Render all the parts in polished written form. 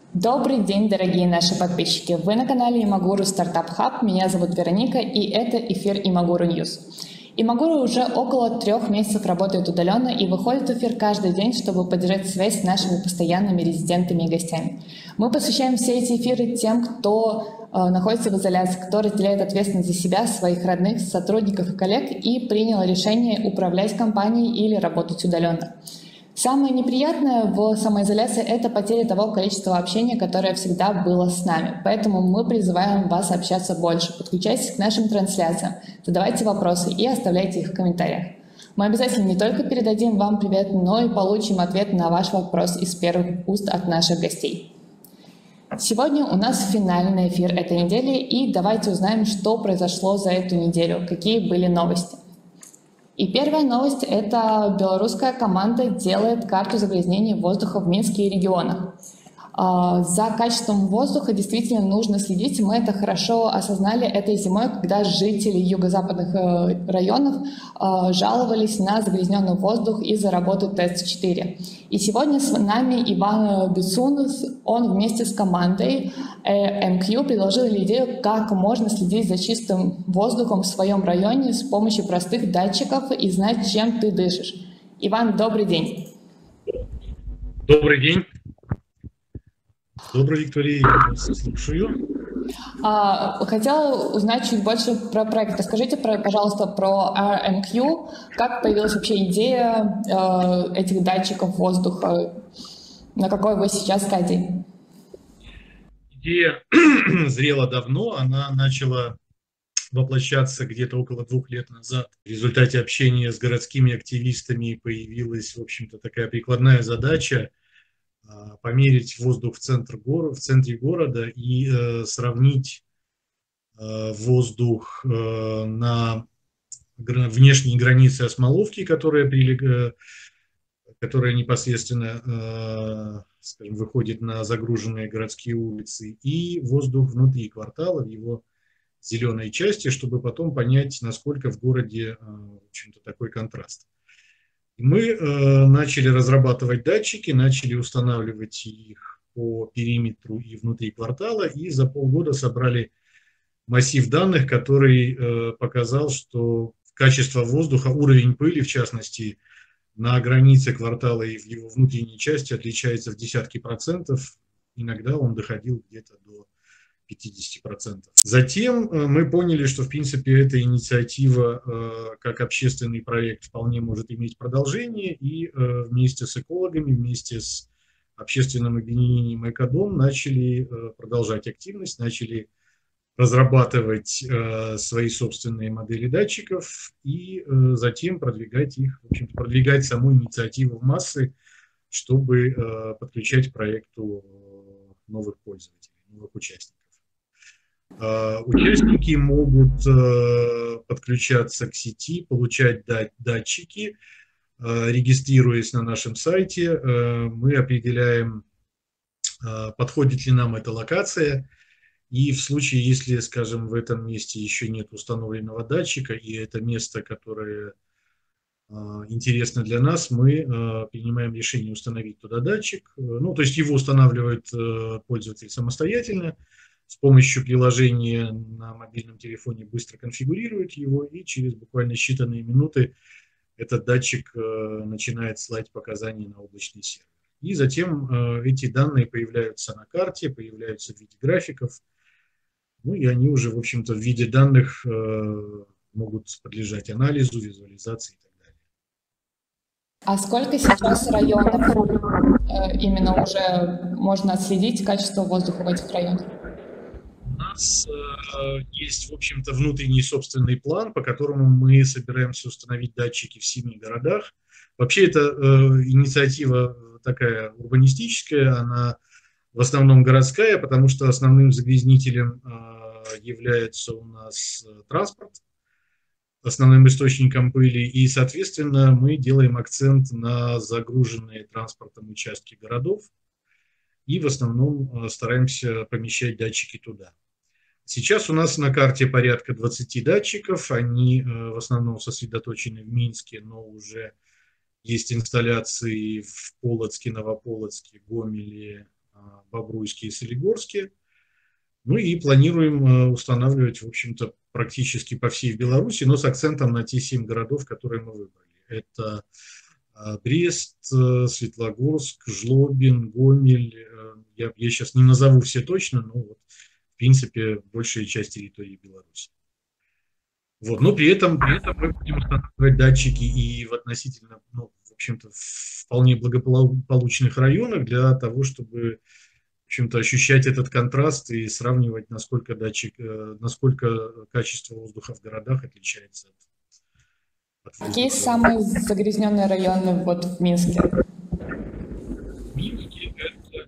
Добрый день, дорогие наши подписчики! Вы на канале Имагуру Стартап Хаб. Меня зовут Вероника, и это эфир Имагуру Ньюс. Имагуру уже около 3 месяцев работает удаленно и выходит в эфир каждый день, чтобы поддержать связь с нашими постоянными резидентами и гостями. Мы посвящаем все эти эфиры тем, кто находится в изоляции, кто разделяет ответственность за себя, своих родных, сотрудников и коллег и принял решение управлять компанией или работать удаленно. Самое неприятное в самоизоляции – это потеря того количества общения, которое всегда было с нами. Поэтому мы призываем вас общаться больше. Подключайтесь к нашим трансляциям, задавайте вопросы и оставляйте их в комментариях. Мы обязательно не только передадим вам привет, но и получим ответ на ваш вопрос из первых уст от наших гостей. Сегодня у нас финальный эфир этой недели, и давайте узнаем, что произошло за эту неделю, какие были новости. И первая новость – это белорусская команда делает карту загрязнения воздуха в Минске и регионах. За качеством воздуха действительно нужно следить. Мы это хорошо осознали этой зимой, когда жители юго-западных районов жаловались на загрязненный воздух из-за работы ТЭЦ-4. И сегодня с нами Иван Бицун, он вместе с командой МК предложил идею, как можно следить за чистым воздухом в своем районе с помощью простых датчиков и знать, чем ты дышишь. Иван, добрый день. Добрый день. Добрый, Виктория, я вас слушаю. Хотела узнать чуть больше про проект. Расскажите, пожалуйста, про RMQ. Как появилась вообще идея этих датчиков воздуха? На какой вы сейчас стадии? Идея зрела давно, она начала воплощаться где-то около 2 лет назад. В результате общения с городскими активистами появилась, в общем-то, такая прикладная задача померить воздух в центре города и сравнить воздух на внешней границе Осмоловки, которая непосредственно, скажем, выходит на загруженные городские улицы, и воздух внутри квартала, в его зеленой части, чтобы потом понять, насколько в городе, в общем-то, такой контраст. Мы начали разрабатывать датчики, начали устанавливать их по периметру и внутри квартала, и за полгода собрали массив данных, который показал, что качество воздуха, уровень пыли, в частности, на границе квартала и в его внутренней части отличается в десятки процентов. Иногда он доходил где-то до 50%. Затем мы поняли, что, в принципе, эта инициатива как общественный проект вполне может иметь продолжение, и вместе с экологами, вместе с общественным объединением «Экодом» начали продолжать активность, начали разрабатывать свои собственные модели датчиков и затем продвигать их, в общем-то, продвигать саму инициативу в массы, чтобы подключать к проекту новых пользователей, новых участников. Участники могут подключаться к сети, получать датчики, регистрируясь на нашем сайте. Мы определяем, подходит ли нам эта локация. И в случае, если, скажем, в этом месте еще нет установленного датчика, и это место, которое интересно для нас, мы принимаем решение установить туда датчик. Ну, то есть его устанавливает пользователь самостоятельно, с помощью приложения на мобильном телефоне быстро конфигурирует его, и через буквально считанные минуты этот датчик начинает слать показания на облачный сервер. И затем эти данные появляются на карте, появляются в виде графиков, ну и они уже, в общем-то, в виде данных могут подлежать анализу, визуализации и так далее. А сколько сейчас районов именно уже можно отследить качество воздуха в этих районах? У нас есть, в общем-то, внутренний собственный план, по которому мы собираемся установить датчики в 7 городах. Вообще, это инициатива такая урбанистическая, она в основном городская, потому что основным загрязнителем является у нас транспорт, основным источником пыли, и, соответственно, мы делаем акцент на загруженные транспортом участки городов и в основном стараемся помещать датчики туда. Сейчас у нас на карте порядка 20 датчиков, они в основном сосредоточены в Минске, но уже есть инсталляции в Полоцке, Новополоцке, Гомеле, Бобруйске и Солигорске. Ну и планируем устанавливать, в общем-то, практически по всей Беларуси, но с акцентом на те 7 городов, которые мы выбрали. Это Брест, Светлогорск, Жлобин, Гомель. Я сейчас не назову все точно, но вот, в принципе, большая часть территории Беларуси. Вот. Но при этом мы будем устанавливать датчики и в относительно, ну, в общем-то, вполне благополучных районах для того, чтобы, в общем-то, ощущать этот контраст и сравнивать, насколько насколько качество воздуха в городах отличается от Какие воздуха. самые загрязненные районы вот в Минске? В Минске это,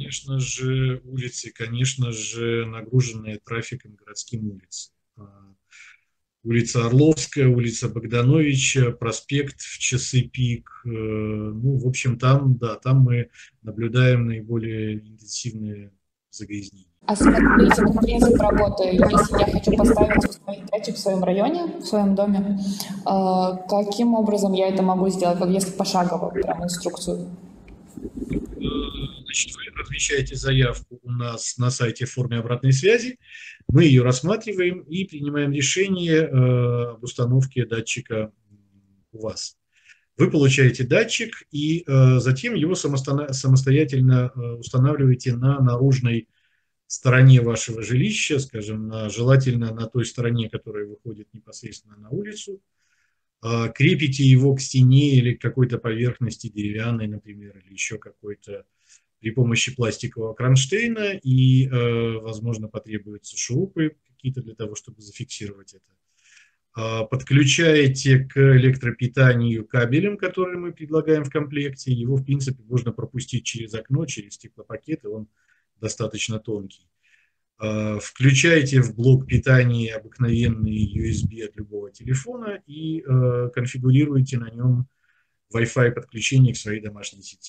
конечно же, нагруженные трафиком городские улицы. Улица Орловская, улица Богдановича, проспект в часы пик. Ну, в общем, там мы наблюдаем наиболее интенсивные загрязнения. А смотрите, вот принцип работы. Если я хочу поставить установить датчик в своем районе, в своем доме, каким образом я это могу сделать, как если пошагово, прям инструкцию? Значит, вы размещаете заявку у нас на сайте в форме обратной связи, мы ее рассматриваем и принимаем решение об установке датчика у вас. Вы получаете датчик и затем его самостоятельно устанавливаете на наружной стороне вашего жилища, скажем, желательно на той стороне, которая выходит непосредственно на улицу. Крепите его к стене или к какой-то поверхности деревянной, например, или еще какой-то при помощи пластикового кронштейна, и, возможно, потребуются шурупы какие-то для того, чтобы зафиксировать это. Подключаете к электропитанию кабелем, который мы предлагаем в комплекте. Его, в принципе, можно пропустить через окно, через стеклопакет, и он достаточно тонкий. Включаете в блок питания обыкновенный USB от любого телефона и конфигурируете на нем Wi-Fi подключение к своей домашней сети.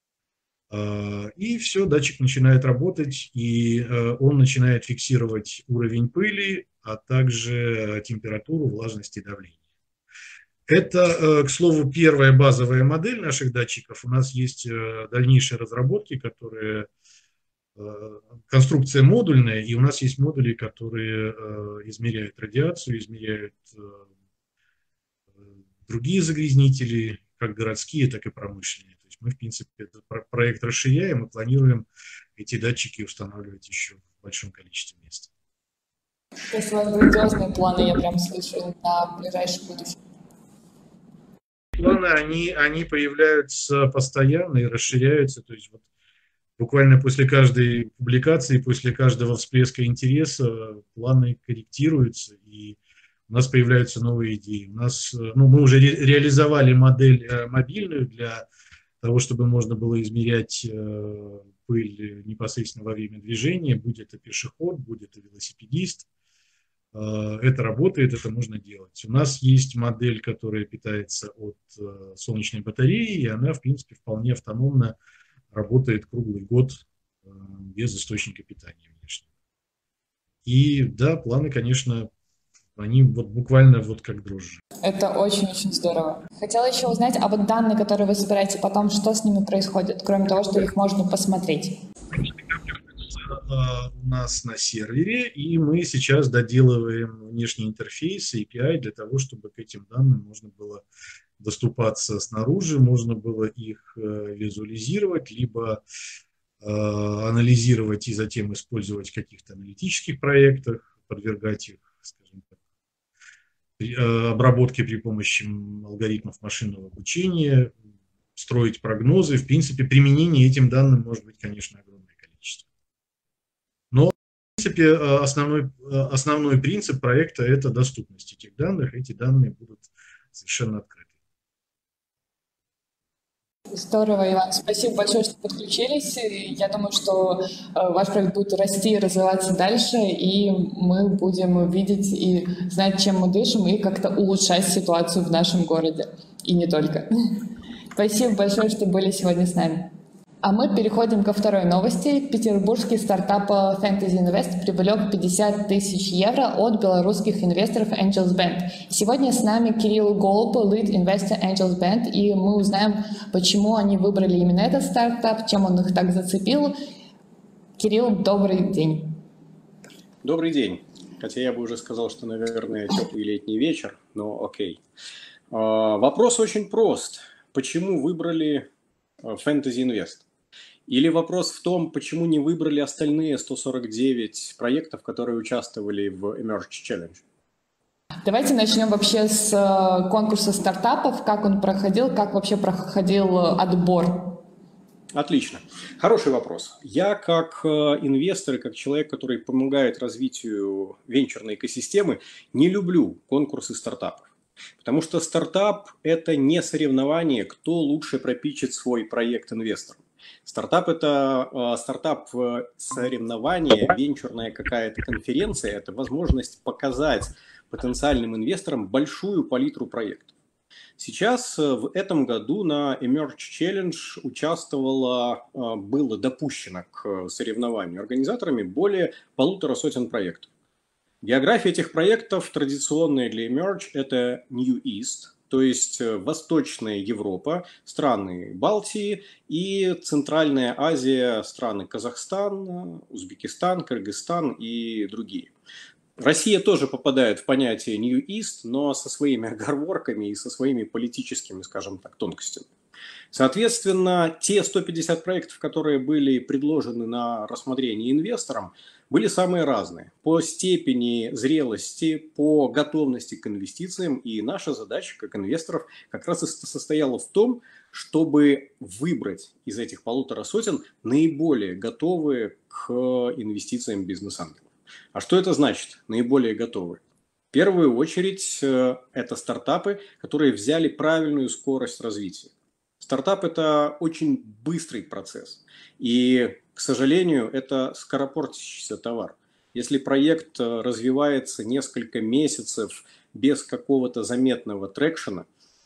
И все, датчик начинает работать, и он начинает фиксировать уровень пыли, а также температуру, влажность и давление. Это, к слову, первая базовая модель наших датчиков. У нас есть дальнейшие разработки, которые... Конструкция модульная, и у нас есть модули, которые измеряют радиацию, измеряют другие загрязнители, как городские, так и промышленные. То есть мы, в принципе, этот проект расширяем и планируем эти датчики устанавливать еще в большом количестве мест. То есть у вас грандиозные планы, я прям слышу, на ближайшее будущее. Планы, они появляются постоянно и расширяются. То есть вот буквально после каждой публикации, после каждого всплеска интереса планы корректируются, и у нас появляются новые идеи. Мы уже реализовали модель мобильную для того, чтобы можно было измерять пыль непосредственно во время движения, будь это пешеход, будь это велосипедист. Это работает, это можно делать. У нас есть модель, которая питается от солнечной батареи, и она, в принципе, вполне автономно работает круглый год без источника питания внешнего. И да, планы, конечно, они вот буквально вот как дрожжи. Это очень-очень здорово. Хотела еще узнать, а вот данные, которые вы собираете потом, что с ними происходит, кроме того, что их можно посмотреть? Они накапливаются у нас на сервере, и мы сейчас доделываем внешний интерфейс, API, для того, чтобы к этим данным можно было доступаться снаружи, можно было их визуализировать, либо анализировать и затем использовать в каких-то аналитических проектах, подвергать их, скажем так, обработке при помощи алгоритмов машинного обучения, строить прогнозы. В принципе, применение этим данным может быть, конечно, огромное количество. Но, в принципе, основной принцип проекта – это доступность этих данных. Эти данные будут совершенно открыты. Здорово, Иван. Спасибо большое, что подключились. Я думаю, что ваш проект будет расти и развиваться дальше, и мы будем видеть и знать, чем мы дышим, и как-то улучшать ситуацию в нашем городе. И не только. Спасибо большое, что были сегодня с нами. А мы переходим ко второй новости. Петербургский стартап Fantasy Invest привлек 50 тысяч евро от белорусских инвесторов Angels Band. Сегодня с нами Кирилл Голуб, lead investor Angels Band, и мы узнаем, почему они выбрали именно этот стартап, чем он их так зацепил, Кирилл, добрый день. Добрый день. Хотя я бы уже сказал, что, наверное, теплый летний вечер, но окей. Вопрос очень прост. Почему выбрали Fantasy Invest? Или вопрос в том, почему не выбрали остальные 149 проектов, которые участвовали в Emerge Challenge? Давайте начнем вообще с конкурса стартапов. Как он проходил, как вообще проходил отбор? Отлично. Хороший вопрос. Я как инвестор и как человек, который помогает развитию венчурной экосистемы, не люблю конкурсы стартапов. Потому что стартап – это не соревнование, кто лучше пропичит свой проект инвесторам. Стартап – это соревнование, венчурная какая-то конференция – это возможность показать потенциальным инвесторам большую палитру проектов. Сейчас в этом году на Emerge Challenge было допущено к соревнованию организаторами более 150 проектов. География этих проектов, традиционная для Emerge, это New East, то есть Восточная Европа, страны Балтии и Центральная Азия, страны Казахстан, Узбекистан, Кыргызстан и другие. Россия тоже попадает в понятие New East, но со своими оговорками и со своими политическими, скажем так, тонкостями. Соответственно, те 150 проектов, которые были предложены на рассмотрение инвесторам, были самые разные по степени зрелости, по готовности к инвестициям. И наша задача как инвесторов как раз и состояла в том, чтобы выбрать из этих 150 наиболее готовые к инвестициям бизнес-ангелов. А что это значит, наиболее готовые? В первую очередь, это стартапы, которые взяли правильную скорость развития. Стартап – это очень быстрый процесс. И, к сожалению, это скоропортящийся товар. Если проект развивается несколько месяцев без какого-то заметного трекшена,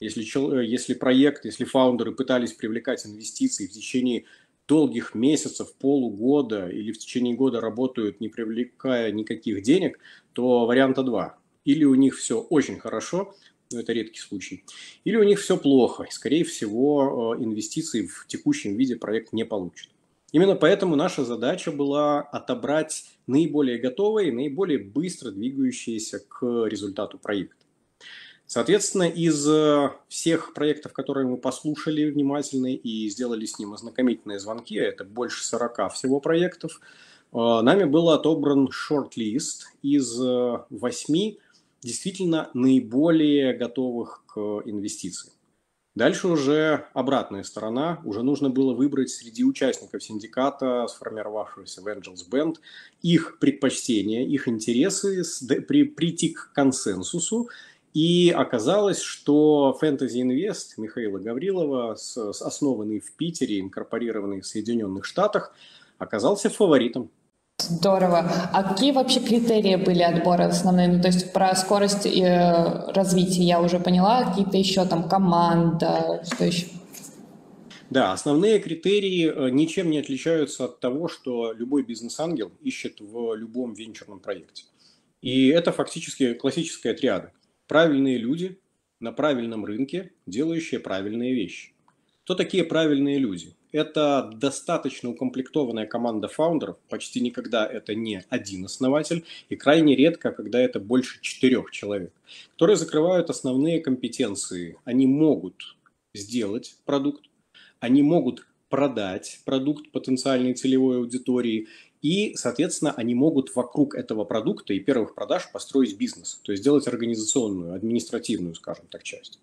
если фаундеры пытались привлекать инвестиции в течение долгих месяцев, полугода или в течение года работают, не привлекая никаких денег, то варианта два. Или у них все очень хорошо, но это редкий случай, или у них все плохо. И, скорее всего, инвестиции в текущем виде проект не получит. Именно поэтому наша задача была отобрать наиболее готовые, наиболее быстро двигающиеся к результату проекта. Соответственно, из всех проектов, которые мы послушали внимательно и сделали с ним ознакомительные звонки, а это больше 40 всего проектов, нами был отобран шорт-лист из 8 действительно наиболее готовых к инвестициям. Дальше уже обратная сторона. Уже нужно было выбрать среди участников синдиката, сформировавшегося в Angels Band, их предпочтения, их интересы, прийти к консенсусу. И оказалось, что Fantasy Invest Михаила Гаврилова, основанный в Питере, инкорпорированный в Соединенных Штатах, оказался фаворитом. Здорово. А какие вообще критерии были отбора основные? Ну, то есть про скорость и развитие я уже поняла. Какие-то еще там команда, что еще? Да, основные критерии ничем не отличаются от того, что любой бизнес-ангел ищет в любом венчурном проекте. И это фактически классическая триада. Правильные люди на правильном рынке, делающие правильные вещи. Кто такие правильные люди? Это достаточно укомплектованная команда фаундеров, почти никогда это не один основатель, и крайне редко, когда это больше 4 человек, которые закрывают основные компетенции. Они могут сделать продукт, они могут продать продукт потенциальной целевой аудитории, и, соответственно, они могут вокруг этого продукта и первых продаж построить бизнес, то есть сделать организационную, административную, скажем так, часть.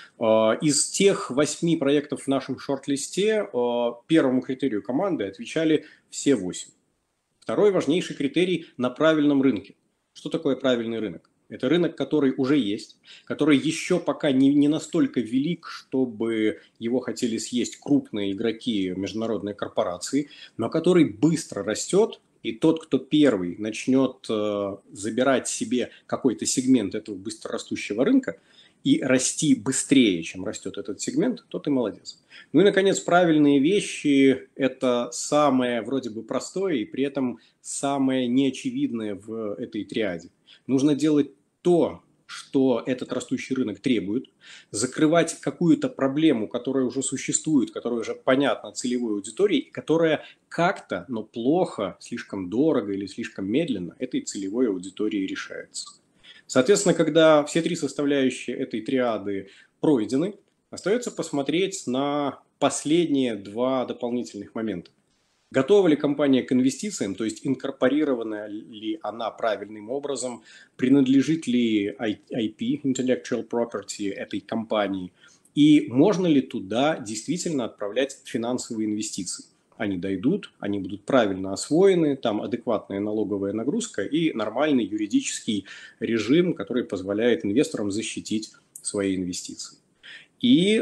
Из тех 8 проектов в нашем шорт-листе первому критерию команды отвечали все 8. Второй важнейший критерий – на правильном рынке. Что такое правильный рынок? Это рынок, который уже есть, который еще пока не настолько велик, чтобы его хотели съесть крупные игроки, международные корпорации, но который быстро растет, и тот, кто первый начнет забирать себе какой-то сегмент этого быстрорастущего рынка и расти быстрее, чем растет этот сегмент, тот и молодец. Ну и, наконец, правильные вещи – это самое вроде бы простое и при этом самое неочевидное в этой триаде. Нужно делать то, что этот растущий рынок требует, закрывать какую-то проблему, которая уже существует, которая уже понятна целевой аудитории, которая как-то, но плохо, слишком дорого или слишком медленно этой целевой аудитории решается. Соответственно, когда все три составляющие этой триады пройдены, остается посмотреть на последние два дополнительных момента. Готова ли компания к инвестициям, то есть инкорпорирована ли она правильным образом, принадлежит ли IP, Intellectual Property, этой компании, и можно ли туда действительно отправлять финансовые инвестиции. Они дойдут, они будут правильно освоены, там адекватная налоговая нагрузка и нормальный юридический режим, который позволяет инвесторам защитить свои инвестиции. И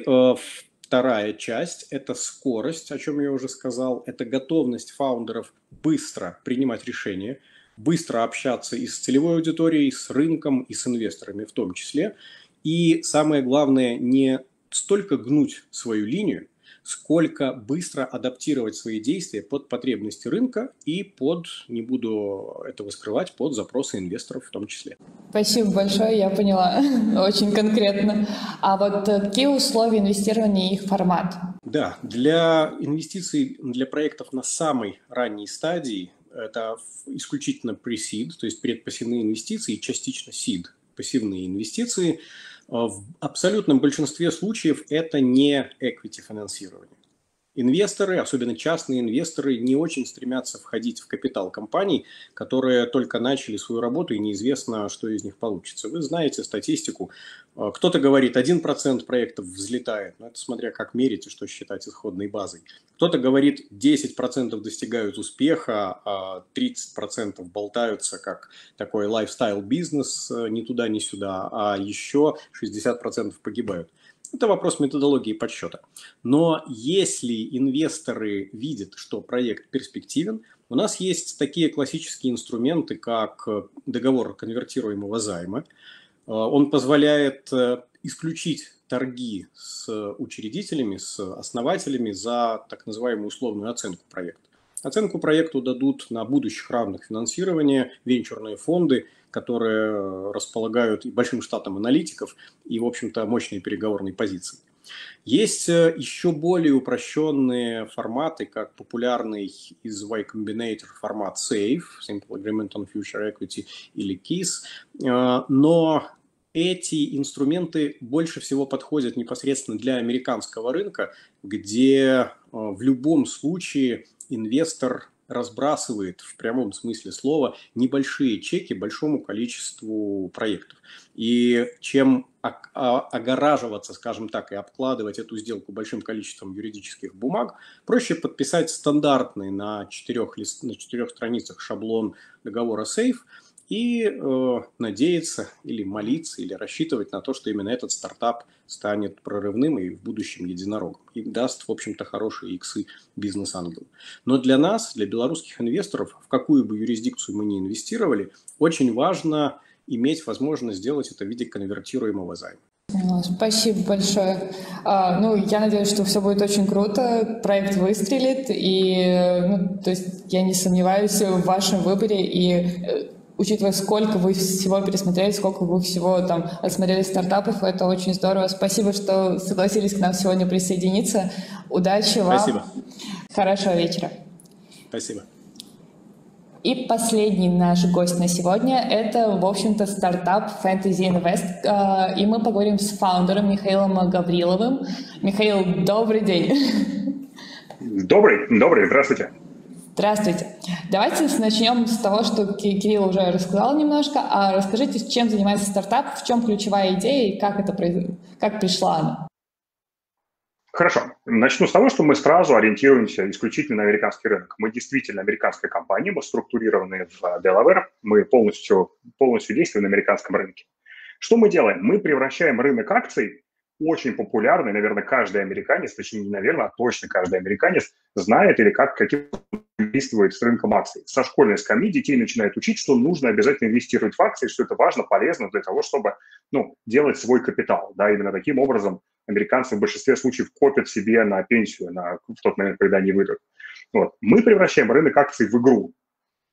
вторая часть – это скорость, о чем я уже сказал, это готовность фаундеров быстро принимать решения, быстро общаться и с целевой аудиторией, с рынком, и с инвесторами в том числе. И самое главное, не столько гнуть свою линию, сколько быстро адаптировать свои действия под потребности рынка и под, не буду этого скрывать, под запросы инвесторов в том числе. Спасибо большое, я поняла. Очень конкретно. А вот какие условия инвестирования и их формат? Да, для инвестиций, для проектов на самой ранней стадии это исключительно pre-seed, то есть предпассивные инвестиции, частично seed, пассивные инвестиции. В абсолютном большинстве случаев это не equity финансирование. Инвесторы, особенно частные инвесторы, не очень стремятся входить в капитал компаний, которые только начали свою работу и неизвестно, что из них получится. Вы знаете статистику. Кто-то говорит, 1% проектов взлетает, но это смотря как мерить и что считать исходной базой. Кто-то говорит, 10% достигают успеха, а 30% болтаются как такой лайфстайл-бизнес ни туда, ни сюда, а еще 60% погибают. Это вопрос методологии подсчета. Но если инвесторы видят, что проект перспективен, у нас есть такие классические инструменты, как договор конвертируемого займа. Он позволяет исключить торги с учредителями, с основателями за так называемую условную оценку проекта. Оценку проекту дадут на будущих равных финансирования венчурные фонды, которые располагают и большим штатом аналитиков, и, в общем-то, мощной переговорной позиции. Есть еще более упрощенные форматы, как популярный из Y Combinator формат SAFE, Simple Agreement on Future Equity, или KISS, но эти инструменты больше всего подходят непосредственно для американского рынка, где в любом случае инвестор разбрасывает в прямом смысле слова небольшие чеки большому количеству проектов. И чем огораживаться, скажем так, и обкладывать эту сделку большим количеством юридических бумаг, проще подписать стандартный на 4 страницах шаблон договора SAFE и надеяться или молиться, или рассчитывать на то, что именно этот стартап станет прорывным и в будущем единорогом. И даст, в общем-то, хорошие иксы бизнес-ангелу. Но для нас, для белорусских инвесторов, в какую бы юрисдикцию мы ни инвестировали, очень важно иметь возможность сделать это в виде конвертируемого займа. Спасибо большое. Я надеюсь, что все будет очень круто, проект выстрелит, и то есть я не сомневаюсь в вашем выборе, и учитывая, сколько вы всего пересмотрели, сколько вы всего там осмотрели стартапов, это очень здорово. Спасибо, что согласились к нам сегодня присоединиться. Удачи вам. Спасибо. Хорошего вечера. Спасибо. И последний наш гость на сегодня – это, в общем-то, стартап Fantasy Invest. И мы поговорим с фаундером Михаилом Гавриловым. Михаил, добрый день. Добрый, здравствуйте. Здравствуйте. Давайте начнем с того, что Кирилл уже рассказал немножко. А расскажите, чем занимается стартап, в чем ключевая идея и как пришла она? Хорошо. Начну с того, что мы сразу ориентируемся исключительно на американский рынок. Мы действительно американская компания, мы структурированы в Delaware, мы полностью действуем на американском рынке. Что мы делаем? Мы превращаем рынок акций, очень популярный, наверное, каждый американец, точнее не наверное, а точно каждый американец знает или каким действует с рынком акций. Со школьной скамьи детей начинают учить, что нужно обязательно инвестировать в акции, что это важно, полезно для того, чтобы делать свой капитал. Да, именно таким образом американцы в большинстве случаев копят себе на пенсию в тот момент, когда они выйдут. Вот. Мы превращаем рынок акций в игру.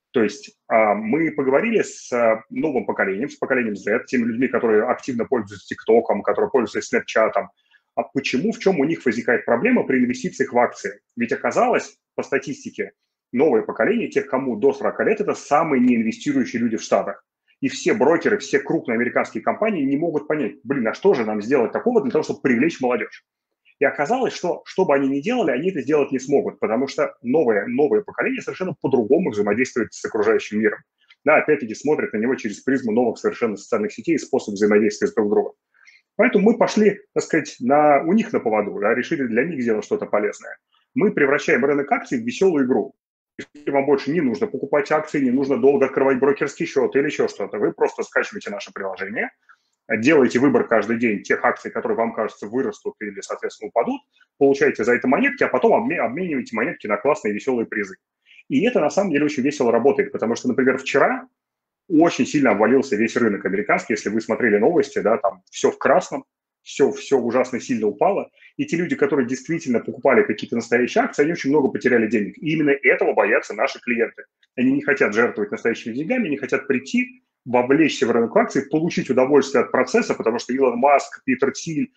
То есть мы поговорили с новым поколением, с поколением Z, теми людьми, которые активно пользуются ТикТоком, которые пользуются Снэпчатом. А почему, в чем у них возникает проблема при инвестициях в акции? Ведь оказалось, по статистике, новое поколение, тех, кому до 40 лет, это самые неинвестирующие люди в Штатах. И все брокеры, все крупные американские компании не могут понять, а что же нам сделать такого для того, чтобы привлечь молодежь? И оказалось, что бы они ни делали, они это сделать не смогут, потому что новое поколение совершенно по-другому взаимодействует с окружающим миром. Да, опять-таки смотрят на него через призму новых совершенно социальных сетей и способов взаимодействия с друг другом. Поэтому мы пошли, так сказать, у них на поводу, да, решили для них сделать что-то полезное. Мы превращаем рынок акций в веселую игру. Если вам больше не нужно покупать акции, не нужно долго открывать брокерский счет или еще что-то, вы просто скачиваете наше приложение, делаете выбор каждый день тех акций, которые вам кажется вырастут или, соответственно, упадут, получаете за это монетки, а потом обмениваете монетки на классные веселые призы. И это, на самом деле, очень весело работает, потому что, например, вчера очень сильно обвалился весь рынок американский. Если вы смотрели новости, да, там все в красном, все ужасно сильно упало. И те люди, которые действительно покупали какие-то настоящие акции, они очень много потеряли денег. И именно этого боятся наши клиенты. Они не хотят жертвовать настоящими деньгами, не хотят прийти, вовлечься в рынок акций, получить удовольствие от процесса, потому что Илон Маск, Питер Тиль,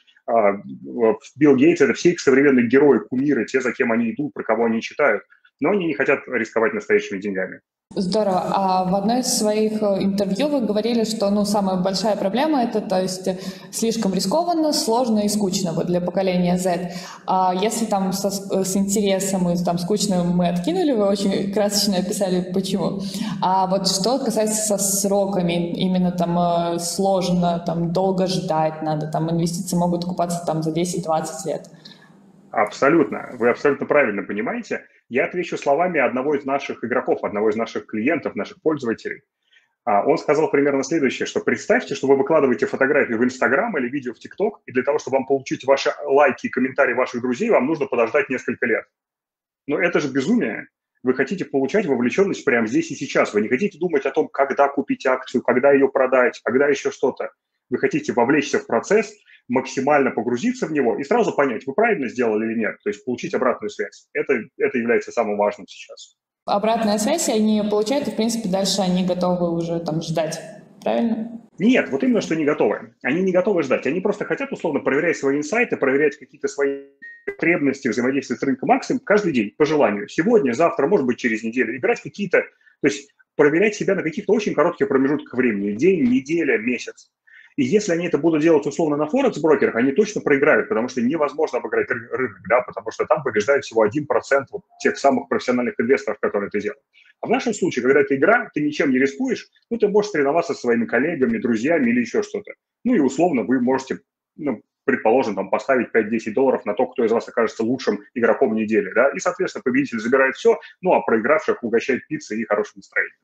Билл Гейтс – это все их современные герои, кумиры, те, за кем они идут, про кого они читают. Но они не хотят рисковать настоящими деньгами. Здорово. А в одной из своих интервью вы говорили, что самая большая проблема это, то есть, слишком рискованно, сложно и скучно вот для поколения Z. А если там с интересом и там скучно мы откинули, вы очень красочно описали почему. А вот что касается со сроками, именно там сложно, там долго ждать надо, там инвестиции могут окупаться там за 10-20 лет. Абсолютно. Вы абсолютно правильно понимаете. Я отвечу словами одного из наших игроков, одного из наших клиентов, наших пользователей. Он сказал примерно следующее, что представьте, что вы выкладываете фотографии в Инстаграм или видео в ТикТок, и для того, чтобы вам получить ваши лайки и комментарии ваших друзей, вам нужно подождать несколько лет. Но это же безумие. Вы хотите получать вовлеченность прямо здесь и сейчас. Вы не хотите думать о том, когда купить акцию, когда ее продать, когда еще что-то. Вы хотите вовлечься в процесс, максимально погрузиться в него и сразу понять, вы правильно сделали или нет, то есть получить обратную связь. Это является самым важным сейчас. Обратная связь они получают, и, в принципе, дальше они готовы уже там ждать, правильно? Нет, вот именно, что не готовы. Они не готовы ждать, они просто хотят, условно, проверять свои инсайты, проверять какие-то свои потребности взаимодействия с рынком акций каждый день, по желанию. Сегодня, завтра, может быть, через неделю. Играть какие-то, то есть проверять себя на каких-то очень коротких промежутках времени. День, неделя, месяц. И если они это будут делать условно на форекс-брокерах, они точно проиграют, потому что невозможно обыграть рынок, да, потому что там побеждает всего 1% вот тех самых профессиональных инвесторов, которые это делают. А в нашем случае, когда это игра, ты ничем не рискуешь, ты можешь соревноваться со своими коллегами, друзьями или еще что-то. И условно вы можете, предположим, там, поставить $5-10 на то, кто из вас окажется лучшим игроком недели, да, и, соответственно, победитель забирает все, а проигравших угощает пиццей и хорошим настроением.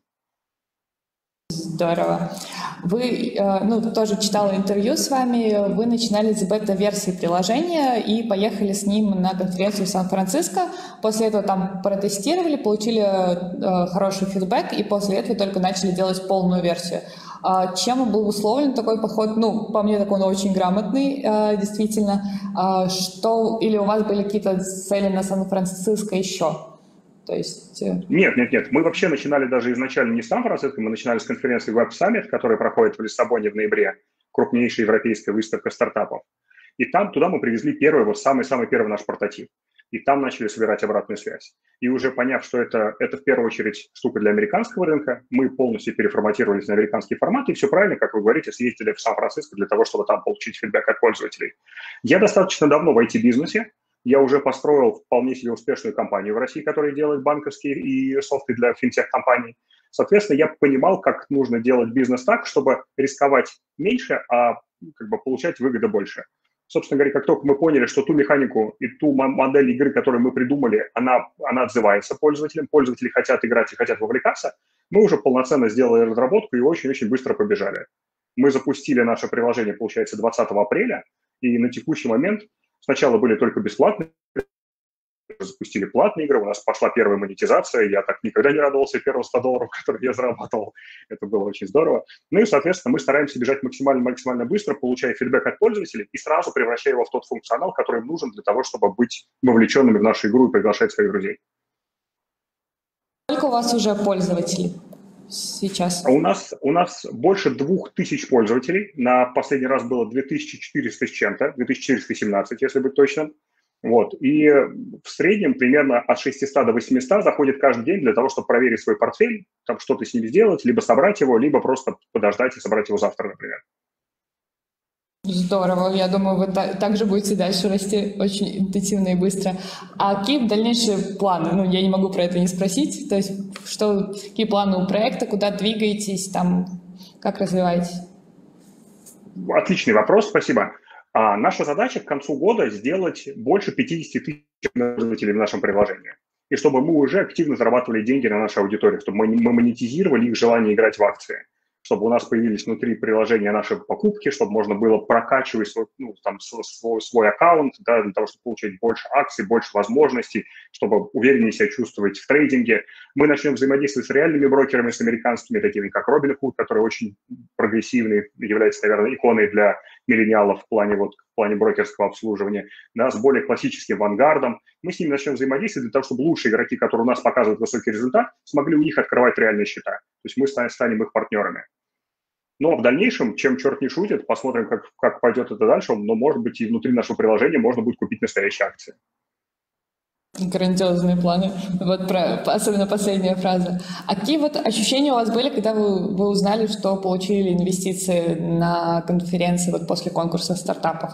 Здорово. Вы, тоже читала интервью с вами, вы начинали с бета-версии приложения и поехали с ним на конференцию в Сан-Франциско. После этого там протестировали, получили хороший фидбэк, и после этого только начали делать полную версию. Чем был условлен такой подход? По мне, так он очень грамотный, действительно. Или у вас были какие-то цели на Сан-Франциско еще? То есть... Нет. Мы вообще начинали даже изначально не с Сан-Франциско, мы начинали с конференции Web Summit, которая проходит в Лиссабоне в ноябре, крупнейшая европейская выставка стартапов. И туда мы привезли самый первый наш прототип. И там начали собирать обратную связь. И уже поняв, что это в первую очередь штука для американского рынка, мы полностью переформатировались на американский формат, и все правильно, как вы говорите, съездили в Сан-Франциско для того, чтобы там получить фидбэк от пользователей. Я достаточно давно в IT-бизнесе. Я уже построил вполне себе успешную компанию в России, которая делает банковские и софты для финтех-компаний. Соответственно, я понимал, как нужно делать бизнес так, чтобы рисковать меньше, а получать выгоду больше. Собственно говоря, как только мы поняли, что ту механику и ту модель игры, которую мы придумали, она отзывается пользователям, пользователи хотят играть и хотят вовлекаться, мы уже полноценно сделали разработку и очень-очень быстро побежали. Мы запустили наше приложение, получается, 20 апреля, и на текущий момент сначала были только бесплатные, запустили платные игры, у нас пошла первая монетизация, я так никогда не радовался первым $100, которые я зарабатывал, это было очень здорово. И, соответственно, мы стараемся бежать максимально быстро, получая фидбэк от пользователей и сразу превращая его в тот функционал, который им нужен для того, чтобы быть вовлеченными в нашу игру и приглашать своих друзей. Сколько у вас уже пользователей сейчас? У нас больше 2000 пользователей. На последний раз было 2400 с чем-то, 2417, если быть точным. Вот. И в среднем примерно от 600 до 800 заходит каждый день для того, чтобы проверить свой портфель, там что-то с ним сделать, либо собрать его, либо просто подождать и собрать его завтра, например. Здорово. Я думаю, вы также будете дальше расти очень интенсивно и быстро. А какие дальнейшие планы? Ну, я не могу про это не спросить. То есть, какие планы у проекта, куда двигаетесь, там, как развиваетесь? Отличный вопрос, спасибо. Наша задача к концу года сделать больше 50 тысяч пользователей в нашем приложении. И чтобы мы уже активно зарабатывали деньги на нашей аудитории, чтобы мы монетизировали их желание играть в акции, чтобы у нас появились внутри приложения наши покупки, чтобы можно было прокачивать свой аккаунт, да, для того, чтобы получать больше акций, больше возможностей, чтобы увереннее себя чувствовать в трейдинге. Мы начнем взаимодействовать с реальными брокерами, с американскими, такими как Robinhood, который очень прогрессивный, является, наверное, иконой для миллениалов в плане брокерского обслуживания, да, с более классическим Вангардом. Мы с ними начнем взаимодействовать для того, чтобы лучшие игроки, которые у нас показывают высокий результат, смогли у них открывать реальные счета. То есть мы станем их партнерами. Но в дальнейшем, чем черт не шутит, посмотрим, как пойдет это дальше, но, может быть, и внутри нашего приложения можно будет купить настоящие акции. Грандиозные планы. Особенно последняя фраза. А какие ощущения у вас были, когда вы узнали, что получили инвестиции на конференции после конкурса стартапов?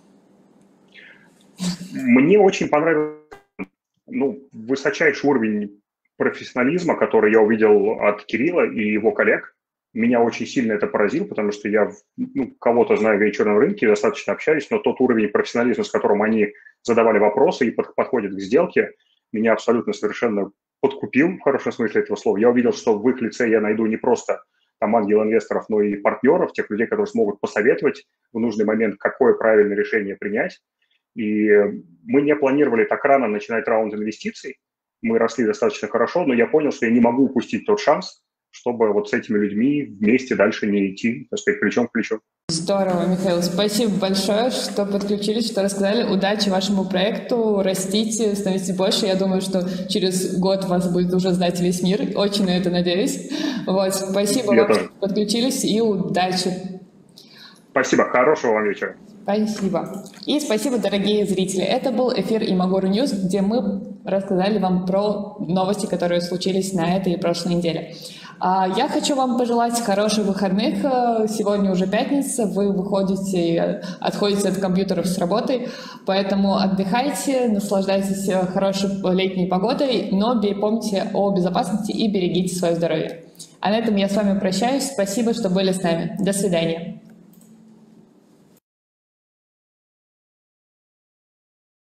Мне очень понравился высочайший уровень профессионализма, который я увидел от Кирилла и его коллег. Меня очень сильно это поразило, потому что я кого-то знаю в венчурном рынке, достаточно общаюсь, но тот уровень профессионализма, с которым они задавали вопросы и подходят к сделке, меня абсолютно совершенно подкупил, в хорошем смысле этого слова. Я увидел, что в их лице я найду не просто ангел-инвесторов, но и партнеров, тех людей, которые смогут посоветовать в нужный момент, какое правильное решение принять. И мы не планировали так рано начинать раунд инвестиций. Мы росли достаточно хорошо, но я понял, что я не могу упустить тот шанс, чтобы с этими людьми вместе дальше не идти, так сказать, плечом к плечу. Здорово, Михаил. Спасибо большое, что подключились, что рассказали. Удачи вашему проекту, растите, становитесь больше. Я думаю, что через год вас будет уже знать весь мир. Очень на это надеюсь. Спасибо вам, что подключились, и удачи. Спасибо. Хорошего вам вечера. Спасибо. И спасибо, дорогие зрители. Это был эфир Imaguru News, где мы рассказали вам про новости, которые случились на этой и прошлой неделе. Я хочу вам пожелать хороших выходных. Сегодня уже пятница, вы отходите от компьютеров с работы, поэтому отдыхайте, наслаждайтесь хорошей летней погодой, но помните о безопасности и берегите свое здоровье. А на этом я с вами прощаюсь. Спасибо, что были с нами. До свидания.